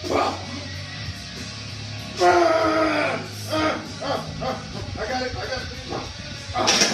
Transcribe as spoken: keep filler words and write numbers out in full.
Ah, ah, ah, ah. I got it, I got it. Ah.